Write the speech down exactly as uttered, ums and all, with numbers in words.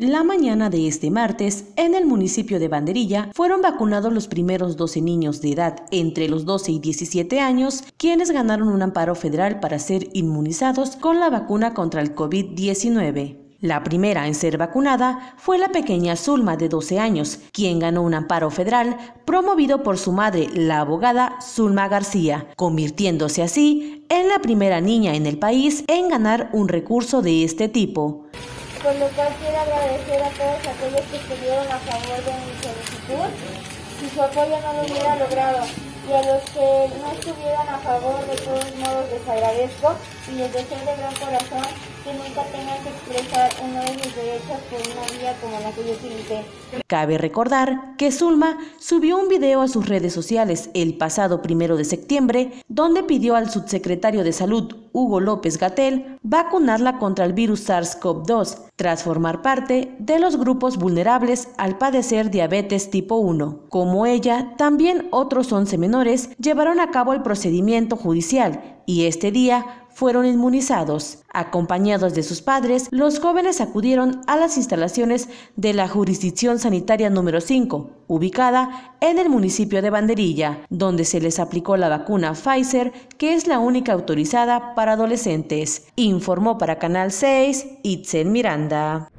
La mañana de este martes, en el municipio de Banderilla, fueron vacunados los primeros doce niños de edad entre los doce y diecisiete años, quienes ganaron un amparo federal para ser inmunizados con la vacuna contra el COVID diecinueve. La primera en ser vacunada fue la pequeña Zulma, de doce años, quien ganó un amparo federal promovido por su madre, la abogada Zulma García, convirtiéndose así en la primera niña en el país en ganar un recurso de este tipo. Por lo cual quiero agradecer a todos aquellos que estuvieron a favor de mi solicitud, si su apoyo no lo hubiera logrado, y a los que no estuvieran a favor, de todos modos les agradezco y les deseo de gran corazón que nunca tengan que expresar uno de mis derechos por una vía como la que yo utilicé. Cabe recordar que Zulma subió un video a sus redes sociales el pasado primero de septiembre, donde pidió al subsecretario de Salud, Hugo López-Gatell, vacunarla contra el virus SARS CoV dos, tras formar parte de los grupos vulnerables al padecer diabetes tipo uno. Como ella, también otros once menores llevaron a cabo el procedimiento judicial y este día fueron inmunizados. Acompañados de sus padres, los jóvenes acudieron a las instalaciones de la Jurisdicción Sanitaria número cinco, ubicada en el municipio de Banderilla, donde se les aplicó la vacuna Pfizer, que es la única autorizada para adolescentes. Informó para Canal seis, Itzel Miranda.